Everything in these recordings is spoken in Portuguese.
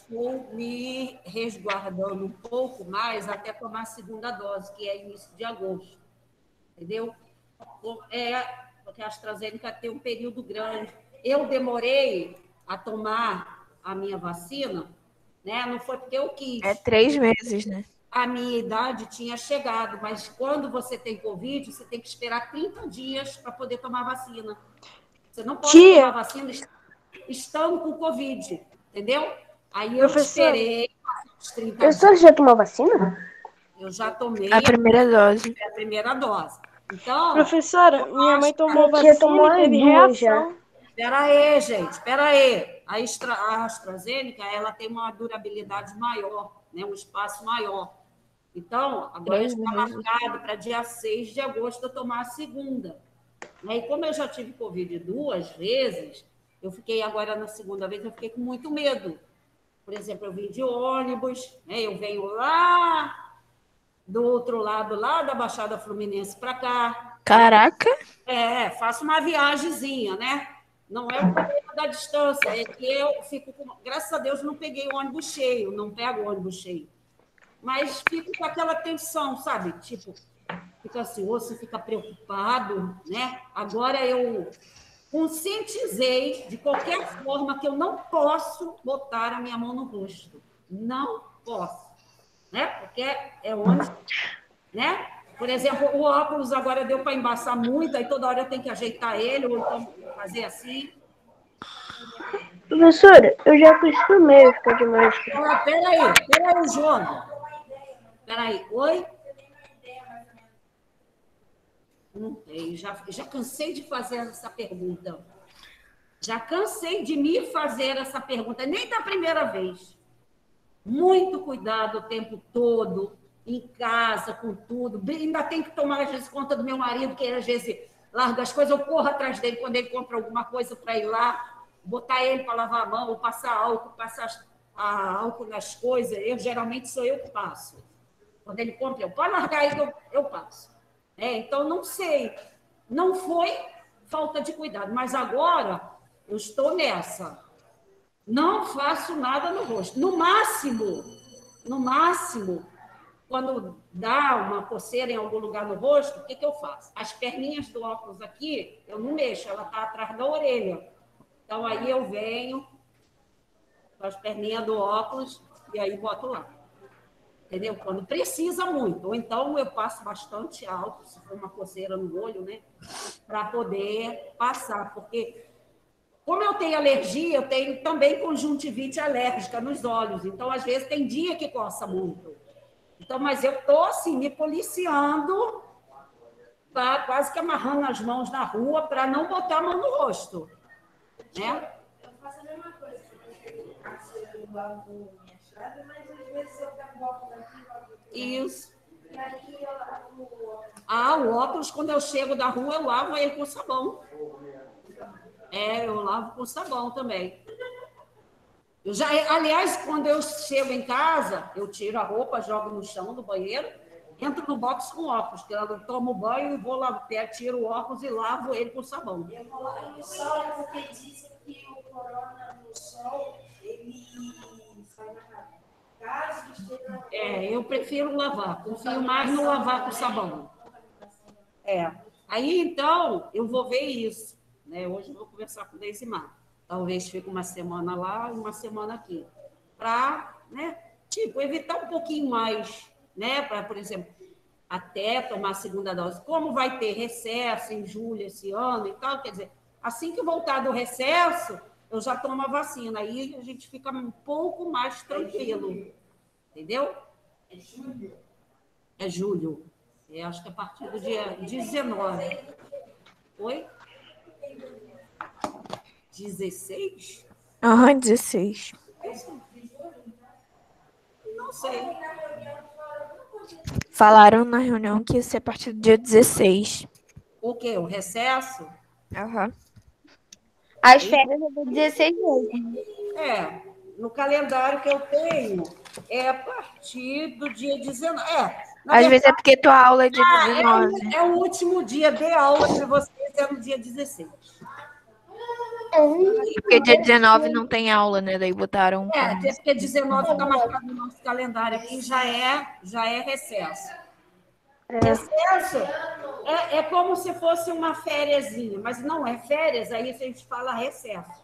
estou me resguardando um pouco mais até tomar a segunda dose, que é início de agosto, entendeu? Porque a AstraZeneca tem um período grande. Eu demorei a tomar a minha vacina, né? Não foi porque eu É quis. 3 meses, né? A minha idade tinha chegado, mas quando você tem Covid, você tem que esperar 30 dias para poder tomar vacina. Você não pode tomar Tia, vacina estando com Covid, entendeu? Aí eu professora, esperei os 30 a dias. senhora já tomou vacina? Eu já tomei A primeira dose. a primeira dose. Então, Professora, minha mãe tomou a vacina tomou e teve reação. Espera aí, gente, espera aí. A AstraZeneca, ela tem uma durabilidade maior, né? Um espaço maior. Então, agora 3 está meses. marcado para dia 6 de agosto eu tomar a segunda. E como eu já tive Covid 2 vezes, eu fiquei agora na segunda vez, eu fiquei com muito medo. Por exemplo, eu vim de ônibus, né? Eu venho lá do outro lado, lá da Baixada Fluminense para cá, né? Caraca! Faço uma viagemzinha, né? Não é o problema da distância, é que eu fico com. Graças a Deus, não peguei o ônibus cheio, não pego o ônibus cheio. Mas fico com aquela tensão, sabe? Tipo, fica ansioso, fica preocupado, né? Agora eu conscientizei de qualquer forma que eu não posso botar a minha mão no rosto. Não posso, né? Porque é onde, né? Por exemplo, o óculos agora deu para embaçar muito, aí toda hora eu tenho que ajeitar ele, ou então fazer assim. Professora, eu já acostumei a ficar de máscara. Ah, peraí, João. Peraí, oi? Não tem, já cansei de fazer essa pergunta. Já cansei de me fazer essa pergunta, nem da primeira vez. Muito cuidado o tempo todo, em casa, com tudo. Ainda tem que tomar, às vezes, conta do meu marido, que às vezes larga as coisas, eu corro atrás dele quando ele compra alguma coisa para ir lá, botar ele para lavar a mão, ou passar álcool nas coisas. Geralmente sou eu que passo. Quando ele compra, eu pode largar aí que eu passo. Então, não sei. Não foi falta de cuidado, mas agora eu estou nessa. Não faço nada no rosto. No máximo, quando dá uma coceira em algum lugar no rosto, o que eu faço? As perninhas do óculos aqui, eu não mexo, ela está atrás da orelha. Então, aí eu venho com as perninhas do óculos e aí boto lá. Entendeu? Quando precisa muito. Ou então eu passo bastante álcool, se for uma coceira no olho, né? Para poder passar. Porque, como eu tenho alergia, eu tenho também conjuntivite alérgica nos olhos. Então, às vezes, tem dia que coça muito. Então, mas eu estou, assim, me policiando, tá? Quase que amarrando as mãos na rua para não botar a mão no rosto. Né? Eu faço a mesma coisa. Eu lavo minha chave, mas às vezes eu pego o óculos aqui. Isso. E aqui eu lavo o óculos. O óculos, quando eu chego da rua, eu lavo ele com sabão. Eu lavo com sabão também. Aliás, quando eu chego em casa, eu tiro a roupa, jogo no chão do banheiro, entro no box com óculos, que eu tomo banho e vou lá, tiro o óculos e lavo ele com sabão. Eu vou lá no sol, porque dizem que o corona no sol, ele sai na cara. Caso esteja... Eu prefiro lavar, confio mais no lavar com sabão. Aí, então, eu vou ver isso. Né? Hoje eu vou conversar com o Deisimar. Talvez fique uma semana lá e uma semana aqui. Para, né, evitar um pouquinho mais, né? Para, por exemplo, até tomar a segunda dose. Como vai ter recesso em julho esse ano e tal, quer dizer, assim que voltar do recesso, eu já tomo a vacina. Aí a gente fica um pouco mais tranquilo. Entendeu? É julho? É julho. Acho que é a partir do dia 19. Oi? 16? Aham, 16. Não sei. Falaram na reunião que ia ser a partir do dia 16. O quê? O recesso? Aham. As férias é do 16 mesmo. No calendário que eu tenho, é a partir do dia 19. Às vezes é porque tua aula é dia 19. É o último dia de aula de vocês, é no dia 16. Porque dia 19 não tem aula, né? Daí botaram. Até porque 19 está marcado no nosso calendário aqui, já é recesso. Recesso é como se fosse uma fériasinha, mas não é férias, aí a gente fala recesso.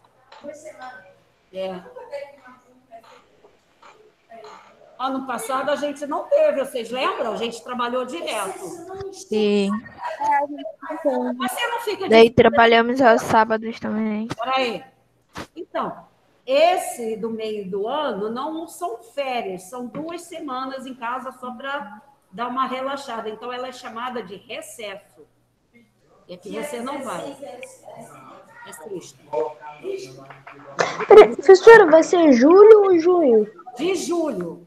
Ano passado a gente não teve, vocês lembram? A gente trabalhou direto. Sim. Você não fica Daí trabalhamos aos sábados também. Peraí. Então, esse do meio do ano não são férias, são 2 semanas em casa só para dar uma relaxada. Então, ela é chamada de recesso. E aqui você não vai. É triste. Professora, vai ser julho ou junho? De julho.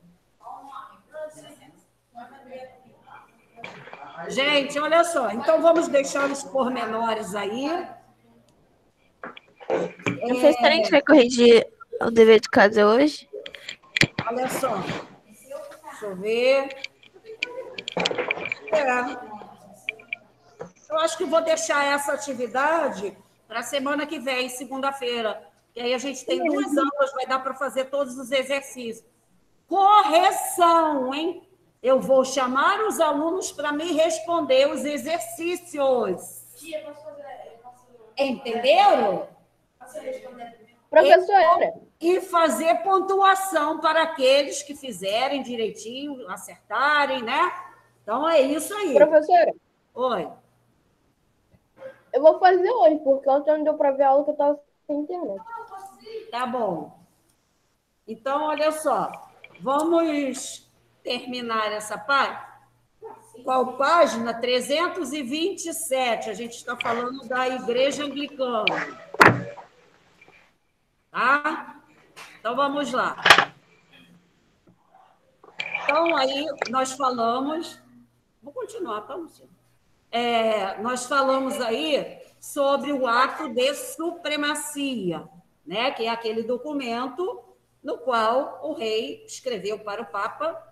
Gente, olha só. Então, vamos deixar os pormenores aí. Professora, a gente vai corrigir o dever de casa hoje? Olha só. Deixa eu ver. Eu acho que vou deixar essa atividade para a semana que vem, segunda-feira. E aí a gente tem 2 aulas, vai dar para fazer todos os exercícios. Correção, hein? Eu vou chamar os alunos para me responder os exercícios. Entenderam? Professora, E fazer pontuação para aqueles que fizerem direitinho, acertarem, né? Então, é isso aí. professora, Oi. eu vou fazer hoje, porque ontem não deu para ver a aula que eu estava sem internet. Tá bom. Então, olha só. Vamos terminar essa parte. Qual página? 327. A gente está falando da Igreja Anglicana. Tá? Então, vamos lá. Então, aí, nós falamos... Vou continuar, tá, Luciano? Nós falamos aí sobre o ato de supremacia, né? Que é aquele documento no qual o rei escreveu para o Papa,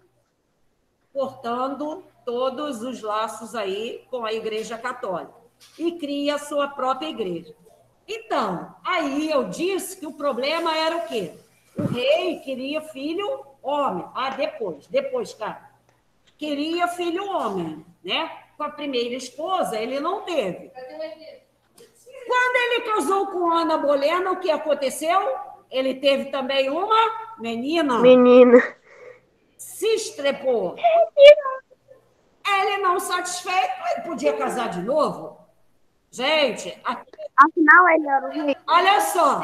cortando todos os laços aí com a Igreja Católica e cria a sua própria igreja. Então, aí eu disse que o problema era o quê? O rei queria filho homem. Depois, cara. Queria filho homem, né? Com a primeira esposa, ele não teve. Quando ele casou com Ana Bolena, o que aconteceu? Ele teve também uma menina. Menina. Se estrepou. Ele não satisfeito, ele podia casar de novo. Gente, Afinal, ele era o rei. olha só.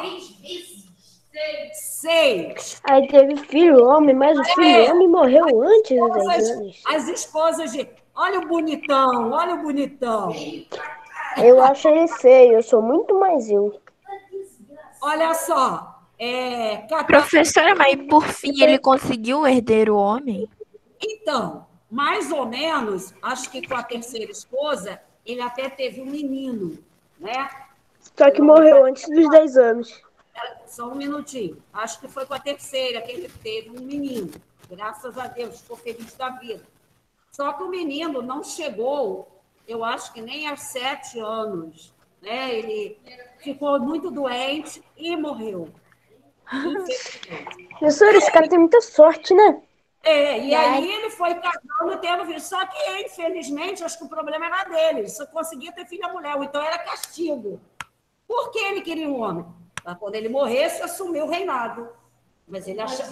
6. Aí teve filho homem, mas o filho homem morreu antes dos 10 anos. As esposas de... Olha o bonitão, olha o bonitão. Eu acho ele feio, eu sou muito mais eu. Olha só. Professora, mas por fim ele conseguiu o herdeiro homem? Então, mais ou menos, acho que com a terceira esposa, ele até teve um menino, né? Só que morreu antes dos 10 anos. Só um minutinho. Acho que foi com a terceira que ele teve um menino. Graças a Deus, ficou feliz da vida. Só que o menino não chegou, eu acho que nem aos 7 anos. Né? Ele ficou muito doente e morreu. Professora, esse cara tem muita sorte, né? E aí ele foi casando, tendo filho. Só que, infelizmente, acho que o problema era dele. Ele só conseguia ter filha mulher, ou então era castigo. Por que ele queria um homem? Para quando ele morresse, assumir o reinado. Mas ele achava...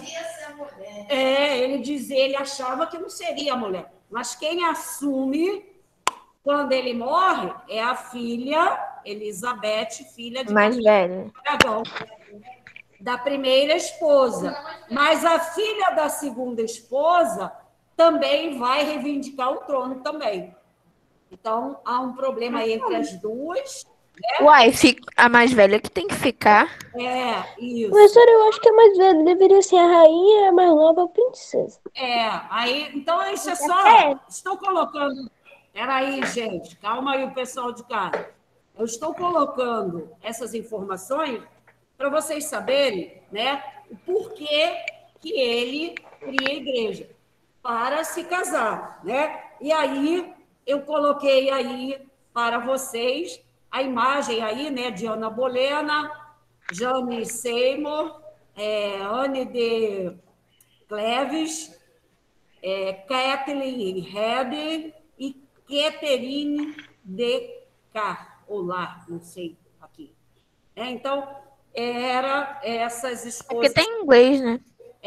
ele achava que não seria mulher. Mas quem assume, quando ele morre, é a filha Elizabeth, filha de Mais velha. Aragão, da primeira esposa. Mas a filha da segunda esposa também vai reivindicar o trono também. Então, há um problema entre as duas. Uai, a mais velha que tem que ficar. Isso. Professora, eu acho que a mais velha deveria ser a rainha e a mais nova a princesa. Então isso é só... Estou colocando... Peraí, gente, calma aí o pessoal de casa. Eu estou colocando essas informações para vocês saberem, né, o porquê que ele cria a igreja para se casar, né? E aí eu coloquei aí para vocês a imagem aí, né, de Ana Bolena, Jane Seymour, Anne de Cleves, Kathleen Head e Catherine de Carolá, não sei aqui. Então, era essas Porque esposas tem inglês, né?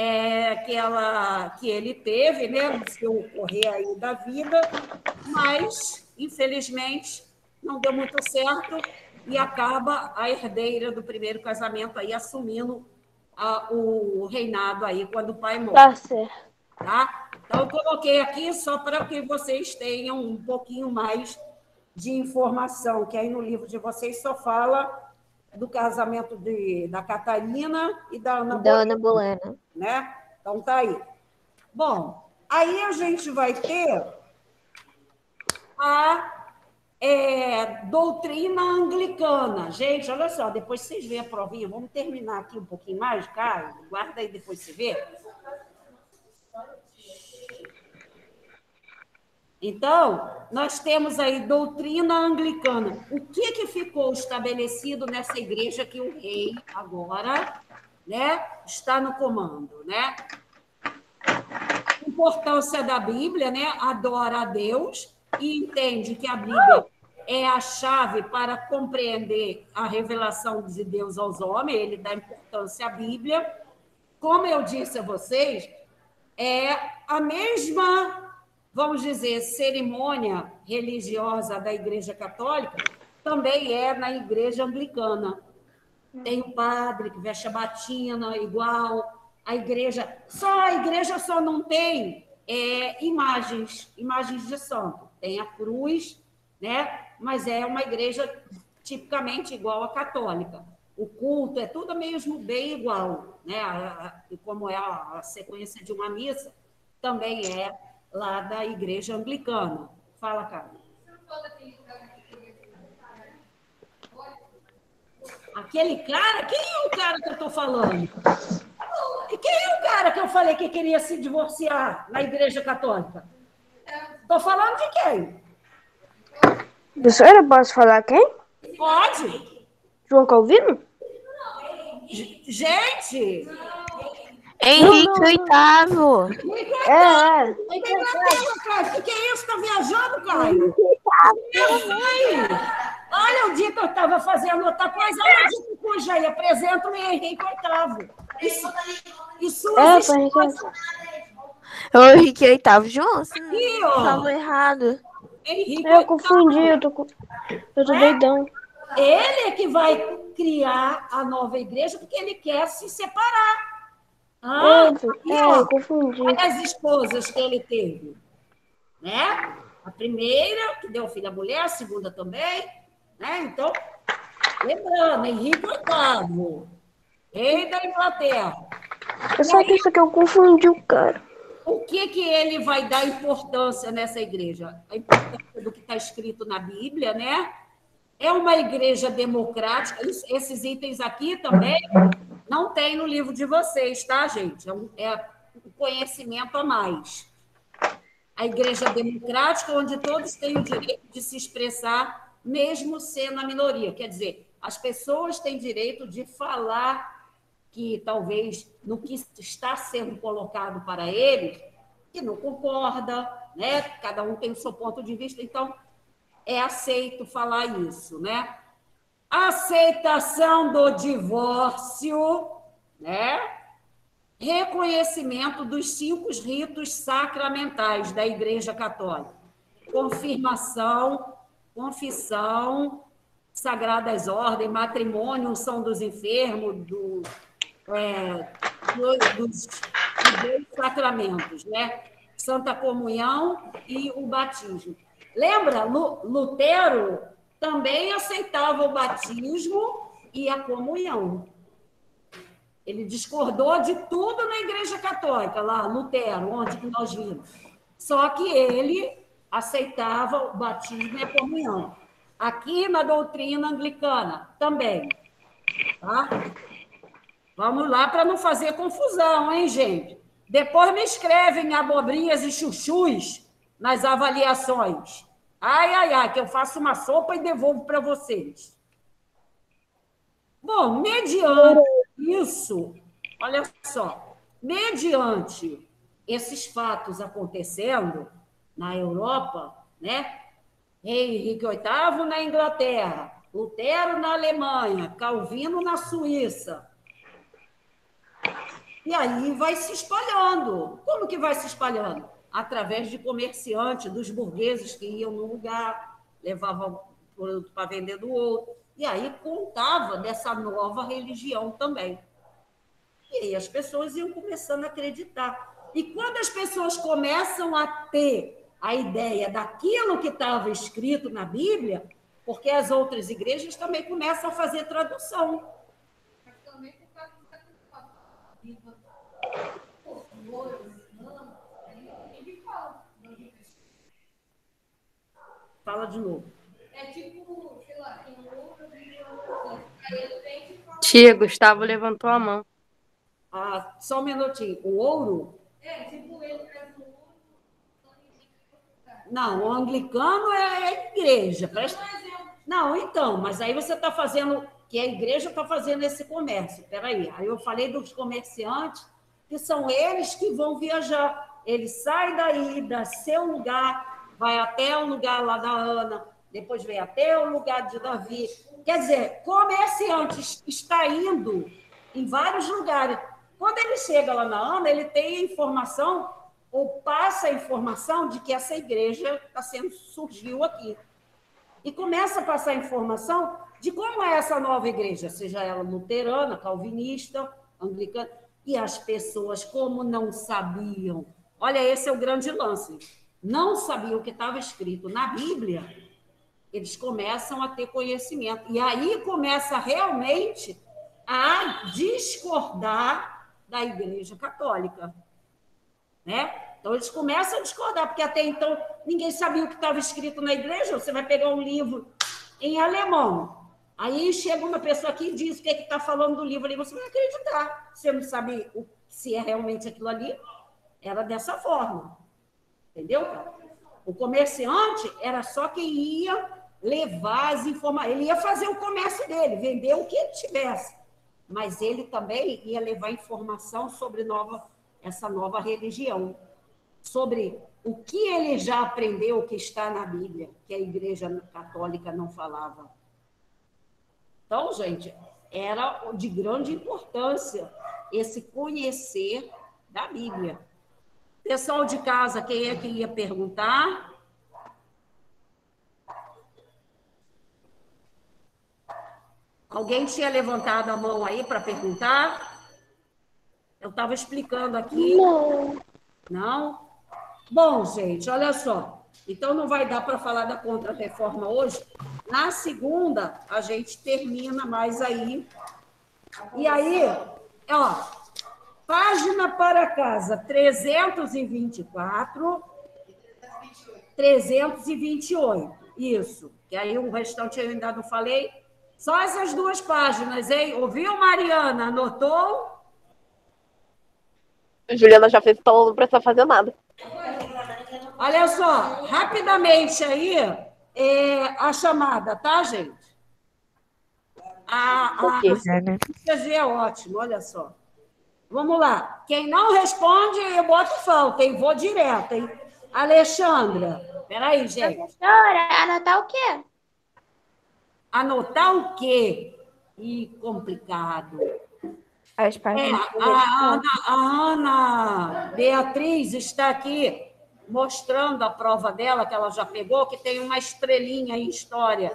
que ele teve, né, no seu correr aí da vida, mas, infelizmente, não deu muito certo e acaba a herdeira do primeiro casamento aí assumindo o reinado aí quando o pai morre. Tá certo. Tá? Então, eu coloquei aqui só para que vocês tenham um pouquinho mais de informação, que aí no livro de vocês só fala do casamento da Catarina e da Ana Da Ana Bolena, Bolena. né? Então, tá aí. Bom, aí a gente vai ter a doutrina anglicana. Gente, olha só, depois vocês veem a provinha, vamos terminar aqui um pouquinho mais, Caio? Guarda aí, depois você vê. Então, nós temos aí doutrina anglicana. O que ficou estabelecido nessa igreja que o rei agora, né, está no comando, né? Importância da Bíblia, né? Adora a Deus e entende que a Bíblia é a chave para compreender a revelação de Deus aos homens. Ele dá importância à Bíblia. Como eu disse a vocês, é a mesma, vamos dizer, cerimônia religiosa da Igreja Católica, também é na Igreja Anglicana. Tem o padre que veste a batina igual, a igreja só não tem imagens de santo. Tem a cruz, né? Mas é uma igreja tipicamente igual à católica. O culto é tudo mesmo bem igual, né? Como é a sequência de uma missa, também é lá da igreja anglicana. Fala, cara. Aquele cara? Quem é o cara que eu estou falando? E quem é o cara que eu falei que queria se divorciar na igreja católica? Estou falando de quem? Professora, posso falar quem? Pode. João Calvino? Gente! Henrique VIII. É. Inglaterra, Caio. O que é isso? Está viajando, Caio? Olha o dia que eu estava fazendo outra coisa. Olha o dia que eu pus aí. Apresento o Henrique VIII. Isso O Henrique VIII junto? aqui, ó. Falou errado. Henrique Eu VIII. confundi, eu tô doidão. Ele é que vai criar a nova igreja porque ele quer se separar. Aqui, ó. Eu confundi. Olha as esposas que ele teve. Né? A primeira, que deu filho à mulher, a segunda também. Né? Então, lembrando, Henrique VIII, rei da Inglaterra. Eu só que isso aqui eu confundi o cara. O que ele vai dar importância nessa igreja? A importância do que está escrito na Bíblia, né? É uma igreja democrática. Esses itens aqui também não tem no livro de vocês, tá, gente? É um conhecimento a mais. A igreja democrática, onde todos têm o direito de se expressar, mesmo sendo a minoria. Quer dizer, as pessoas têm direito de falar que talvez no que está sendo colocado para eles, que não concorda, né? Cada um tem o seu ponto de vista, então é aceito falar isso, né? Aceitação do divórcio, né? Reconhecimento dos 5 ritos sacramentais da Igreja Católica: confirmação, confissão, sagradas ordens, matrimônio, unção dos enfermos, dos 2 sacramentos, né? Santa Comunhão e o batismo. Lembra? Lutero também aceitava o batismo e a comunhão. Ele discordou de tudo na Igreja Católica, lá, Lutero, onde nós vimos. Só que ele aceitava o batismo e a comunhão. Aqui na doutrina anglicana também. Tá? Vamos lá para não fazer confusão, hein, gente? Depois me escrevem abobrinhas e chuchus nas avaliações. Ai, ai, ai, que eu faço uma sopa e devolvo para vocês. Bom, mediante isso, olha só, mediante esses fatos acontecendo na Europa, né? Rei Henrique VIII na Inglaterra, Lutero na Alemanha, Calvino na Suíça. E aí vai se espalhando. Como que vai se espalhando? Através de comerciantes, dos burgueses que iam num lugar, levavam produto para vender do outro. E aí contava dessa nova religião também. E aí as pessoas iam começando a acreditar. E quando as pessoas começam a ter a ideia daquilo que estava escrito na Bíblia, porque as outras igrejas também começam a fazer tradução. Mas também por causa da Fala de novo. é tipo, sei lá, tem outra Bíblia. Aí ele vem que fala. Tia, Gustavo levantou a mão. Ah, só um minutinho. O ouro? Tipo, ele traz o ouro. Não, o anglicano é a igreja. Presta... Não, então, mas aí você está fazendo, que a igreja está fazendo esse comércio. Peraí, aí eu falei dos comerciantes, que são eles que vão viajar. Ele sai daí, da seu lugar, vai até o lugar lá da Ana, depois vem até o lugar de Davi. Quer dizer, comerciante está indo em vários lugares. Quando ele chega lá na Ana, ele tem a informação, ou passa a informação de que essa igreja surgiu aqui. E começa a passar a informação de como é essa nova igreja, seja ela luterana, calvinista, anglicana. E as pessoas, como não sabiam, olha, esse é o grande lance, não sabiam o que estava escrito na Bíblia, eles começam a ter conhecimento. E aí começa realmente a discordar da Igreja Católica, né? Então, eles começam a discordar, porque até então ninguém sabia o que estava escrito na igreja. Você vai pegar um livro em alemão, aí chega uma pessoa aqui e diz o que está falando do livro ali, você vai acreditar. Você não sabe se é realmente aquilo ali, era dessa forma. Entendeu? O comerciante era só quem ia levar as informações, ele ia fazer o comércio dele, vender o que ele tivesse, mas ele também ia levar informação sobre essa nova religião, sobre o que ele já aprendeu que está na Bíblia, que a Igreja Católica não falava. Então, gente, era de grande importância esse conhecer da Bíblia. Pessoal de casa, quem é que ia perguntar? Alguém tinha levantado a mão aí para perguntar? Eu estava explicando aqui. Não. Não? Bom, gente, olha só. Então, não vai dar para falar da Contra-Reforma hoje. Na segunda, a gente termina mais aí. E aí, ó, página para casa 324, 328. Isso. Que aí o restante eu ainda não falei. Só essas duas páginas, hein? Ouviu, Mariana? Anotou? Juliana já fez, então não precisa fazer nada. Olha só, rapidamente aí, a chamada, tá, gente? A é ótimo, olha só. Vamos lá. Quem não responde, eu boto falta, hein? Vou direto, hein? Alexandra, peraí, gente. Professora, anotar o quê? Anotar o quê? Ih, complicado. As páginas. A Ana Beatriz está aqui mostrando a prova dela, que ela já pegou, que tem uma estrelinha em história.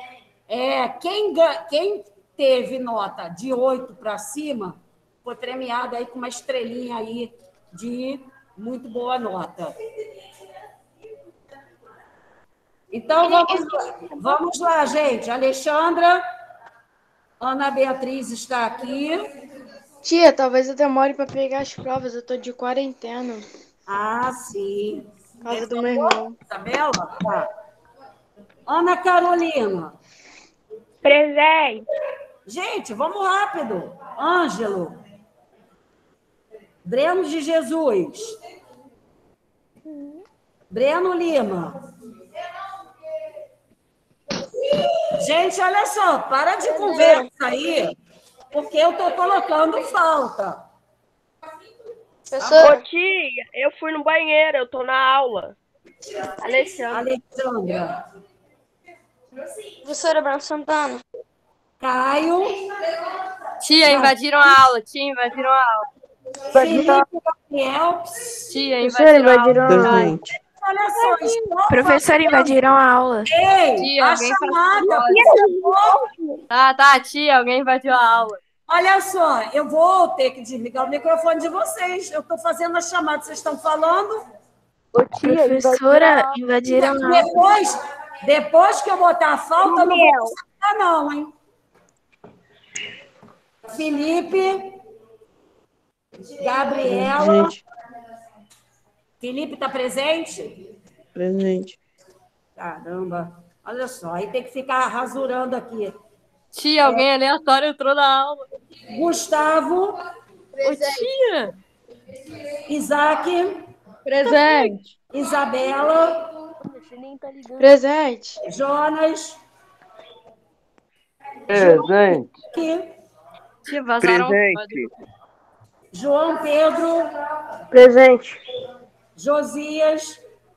Quem teve nota de 8 para cima foi premiada aí com uma estrelinha aí de muito boa nota. Então, vamos lá, gente. Alexandra, Ana Beatriz está aqui. Tia, talvez eu demore para pegar as provas, eu tô de quarentena. Ah, sim. Por causa do meu irmão. Isabela? Tá. Ana Carolina. Presente. Gente, vamos rápido. Ângelo. Breno de Jesus. Breno Lima. Gente, olha só, para de conversa aí, porque eu estou colocando falta. Professora, Ô, tia, eu fui no banheiro, eu tô na aula. Alexandre. Alexandra, professora Branco Santana. Caio, Tia, invadiram a aula. Felipe, Gabriel. Tia, Professora, invadiram a aula. invadiram. Olha só, estou Professora, invadiram a aula. Ei, Tia, a alguém chamada, Tá, tia, alguém invadiu a aula. olha só, eu vou ter que desligar o microfone de vocês. Eu estou fazendo a chamada, vocês estão falando? Professora, invadiram a aula. Depois que eu botar a falta, eu não vou conseguir, não, hein? Felipe, Gabriela. Gente, Felipe está presente? presente. Caramba, olha só, aí tem que ficar rasurando aqui. Tia, alguém aleatório entrou na aula. Gustavo, Ô, tia. Isaac, Presente. Isabela, Presente. Jonas, Presente. que Tia, vazaram. Presente. João Pedro, Presente. Josias,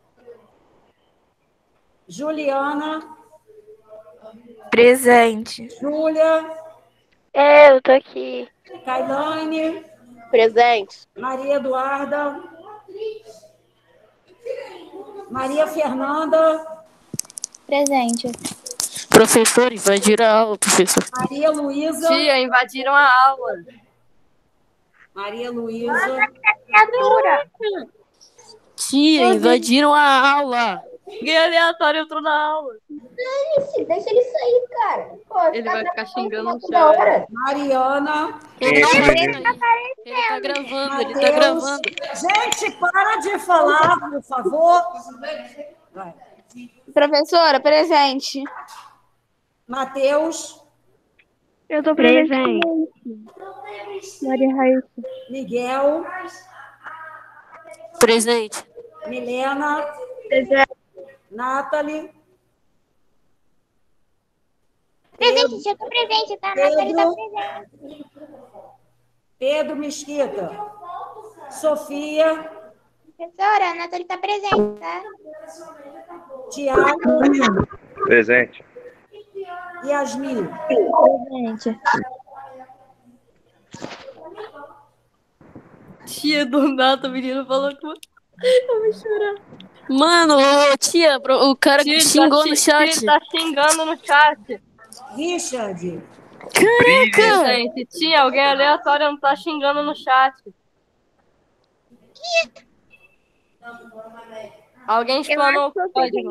Juliana, Presente. Júlia, Eu tô aqui. Kailane, Presente. Maria Eduarda, Maria Fernanda, Presente. Professor, invadiram a aula, professor. Maria Luísa, Tia, invadiram a aula. Maria Luísa, Tia, invadiram a aula. Alguém aleatório entrou na aula. Deixa ele sair, cara. Pô, Ele vai ficar xingando no toda chat. hora. Mariana, Ele tá gravando, ele tá gravando. Gente, para de falar, por favor. Vai. Professora, presente. Matheus, Eu tô presente. Maria Raíssa. Miguel, Presente. Milena, Nathalie, Presente, eu tô presente, tá? Nathalie tá presente. Pedro Mesquita, Sofia, Professora, a Nathalie tá presente, tá? Tiago, Presente. Yasmin. Presente. Tia, do nada, o menino falou que eu vou chorar. Mano, ô, tia, o cara Tia, xingou no chat. Tia, tá xingando no chat. Richard, Caraca! Gente, tia, alguém aleatório não tá xingando no chat. Alguém explanou o código.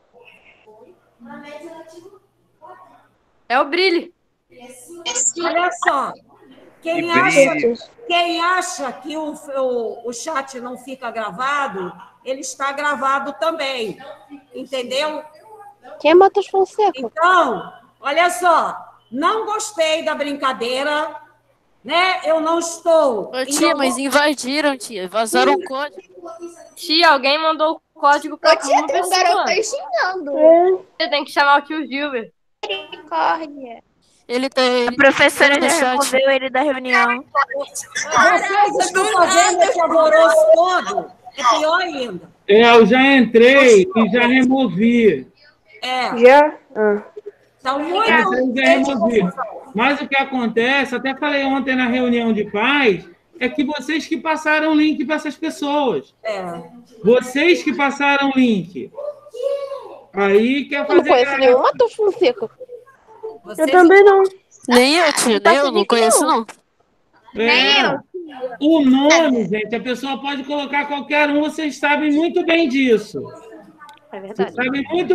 É o Brilho. olha só. Quem acha que o chat não fica gravado, ele está gravado também. Entendeu? Quem é Matheus Fonseca? Então, olha só. Não gostei da brincadeira, né? Eu não estou. Ô, tia, mas invadiram, tia. Vazaram o código. Tia, alguém mandou o código pra uma Tem um pessoa. garoto aí xingando. Você tem que chamar o tio Gilbert. Misericórdia. Ele tá. A professora já removeu ele da reunião. Vocês estão fazendo esse alvoroço todo. É pior ainda. Eu já entrei e já removi. Já? Estão muito. Eu já removi. Mas o que acontece, até falei ontem na reunião de paz, é que vocês que passaram o link para essas pessoas. Vocês que passaram o link. Aí quer Eu não fazer. conheço nenhum Matheus Fonseca. Eu também não. Nem eu, tia, nem eu, não conheço, não. O nome, gente, a pessoa pode colocar qualquer um, vocês sabem muito bem disso. É verdade. Vocês sabem muito